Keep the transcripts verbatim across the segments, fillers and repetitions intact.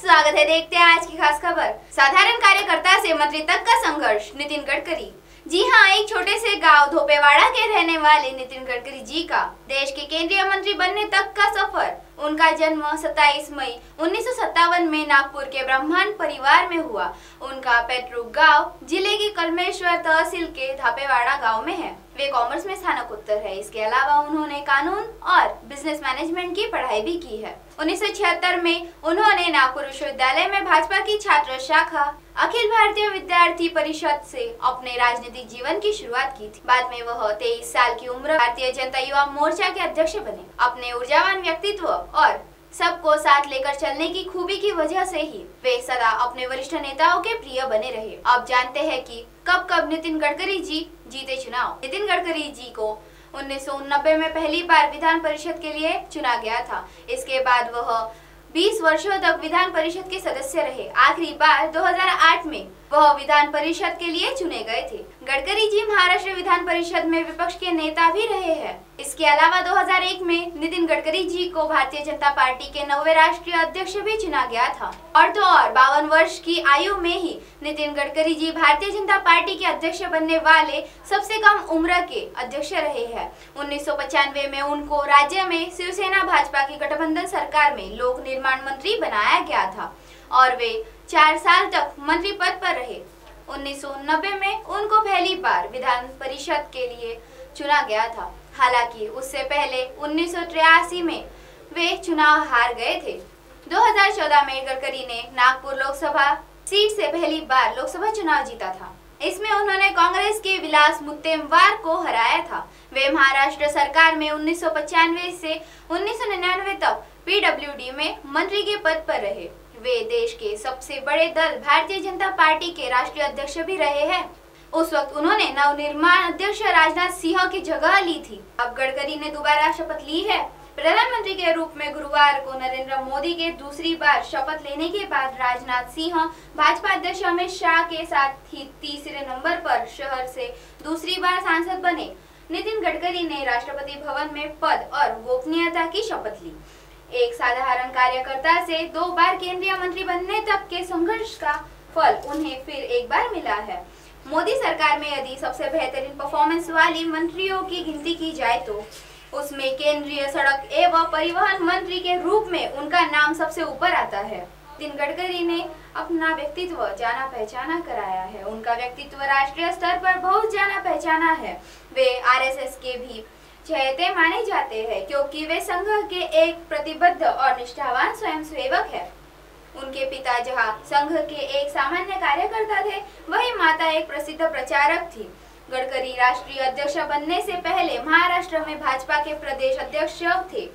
स्वागत है। देखते हैं आज की खास खबर। साधारण कार्यकर्ता से मंत्री तक का संघर्ष, नितिन गडकरी। जी हां, एक छोटे से गांव धोपेवाड़ा के रहने वाले नितिन गडकरी जी का देश के केंद्रीय मंत्री बनने तक का सफर। उनका जन्म सत्ताईस मई उन्नीस सौ सत्तावन में नागपुर के ब्राह्मण परिवार में हुआ। उनका पैतृक गांव जिले की कलमेश्वर तहसील के धोपेवाड़ा गांव में है। वे कॉमर्स में स्नातकोत्तर है। इसके अलावा उन्होंने कानून और बिजनेस मैनेजमेंट की पढ़ाई भी की है। उन्नीस सौ छिहत्तर में उन्होंने नागपुर विश्वविद्यालय में भाजपा की छात्र शाखा अखिल भारतीय विद्यार्थी परिषद से अपने राजनीतिक जीवन की शुरुआत की थी। बाद में वह तेईस साल की उम्र भारतीय जनता युवा मोर्चा के अध्यक्ष बने। अपने ऊर्जावान व्यक्तित्व और सबको साथ लेकर चलने की खूबी की वजह से ही वे सदा अपने वरिष्ठ नेताओं के प्रिय बने रहे। अब जानते हैं कि कब कब नितिन गडकरी जी जीते चुनाव। नितिन गडकरी जी को उन्नीस सौ नब्बे में पहली बार विधान परिषद के लिए चुना गया था। इसके बाद वह बीस वर्षों तक विधान परिषद के सदस्य रहे। आखिरी बार दो हज़ार आठ में वह विधान परिषद के लिए चुने गए थे। गडकरी जी महाराष्ट्र विधान परिषद में विपक्ष के नेता भी रहे हैं। इसके अलावा दो हज़ार एक में नितिन गडकरी जी को भारतीय जनता पार्टी के नौवे राष्ट्रीय अध्यक्ष भी चुना गया था। और तो और बावन वर्ष की आयु में ही नितिन गडकरी जी भारतीय जनता पार्टी के अध्यक्ष बनने वाले सबसे कम उम्र के अध्यक्ष रहे हैं। उन्नीस सौ पचानवे में उनको राज्य में शिवसेना भाजपा की गठबंधन सरकार में लोक निर्माण मंत्री बनाया गया था और वे चार साल तक मंत्री पद पर रहे। उन्नीस सौ नब्बे में उनको पहली बार विधान परिषद के लिए चुना गया था। हालांकि उससे पहले उन्नीस सौ तिरासी में वे चुनाव हार गए थे। दो हज़ार चौदह में गडकरी ने नागपुर लोकसभा सीट से पहली बार लोकसभा चुनाव जीता था। इसमें उन्होंने कांग्रेस के विलास मुत्तेमवार को हराया था। वे महाराष्ट्र सरकार में उन्नीस सौ पचानवे से उन्नीस सौ निन्यानवे तक पीडब्ल्यूडी में मंत्री के पद पर रहे। वे देश के सबसे बड़े दल भारतीय जनता पार्टी के राष्ट्रीय अध्यक्ष भी रहे हैं। उस वक्त उन्होंने नवनिर्माण अध्यक्ष राजनाथ सिंह की जगह ली थी। अब गडकरी ने दोबारा शपथ ली है। प्रधानमंत्री के रूप में गुरुवार को नरेंद्र मोदी के दूसरी बार शपथ लेने के बाद राजनाथ सिंह भाजपा अध्यक्ष अमित शाह के साथ ही तीसरे नंबर पर शहर से दूसरी बार सांसद बने। नितिन गडकरी ने राष्ट्रपति भवन में पद और गोपनीयता की शपथ ली। एक साधारण कार्यकर्ता से दो बार केंद्रीय मंत्री बनने तक के संघर्ष का फल उन्हें फिर एक बार मिला है। मोदी सरकार में यदि सबसे बेहतरीन परफॉर्मेंस वाली मंत्रियों की गिनती की जाए तो उसमें केंद्रीय सड़क एवं परिवहन मंत्री के रूप में उनका नाम सबसे ऊपर आता है। नितिन गडकरी ने अपना व्यक्तित्व जाना पहचाना कराया है। उनका व्यक्तित्व राष्ट्रीय स्तर पर बहुत जाना पहचाना है। वे आरएसएस के भी चहेते माने जाते हैं क्योंकि वे संघ के एक प्रतिबद्ध और निष्ठावान स्वयंसेवक है। उनके पिता जहां संघ के एक सामान्य कार्यकर्ता थे, वही माता एक प्रसिद्ध प्रचारक थी। गडकरी राष्ट्रीय अध्यक्ष बनने से पहले महाराष्ट्र में भाजपा के प्रदेश अध्यक्ष थे।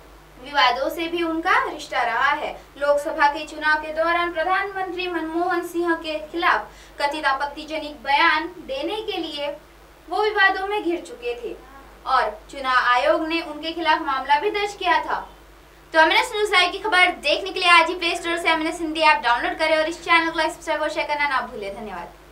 विवादों से भी उनका रिश्ता रहा है। लोकसभा के चुनाव के दौरान प्रधानमंत्री मनमोहन सिंह के खिलाफ कथित आपत्तिजनक बयान देने के लिए वो विवादों में घिर चुके थे और चुनाव आयोग ने उनके खिलाफ मामला भी दर्ज किया था। तो एमएनएस न्यूज़ लाइव की खबर देखने के लिए आज ही प्ले स्टोर से एमएनएस हिंदी ऐप डाउनलोड करें और इस चैनल को लाइक, सब्सक्राइब और शेयर करना ना भूलें। धन्यवाद।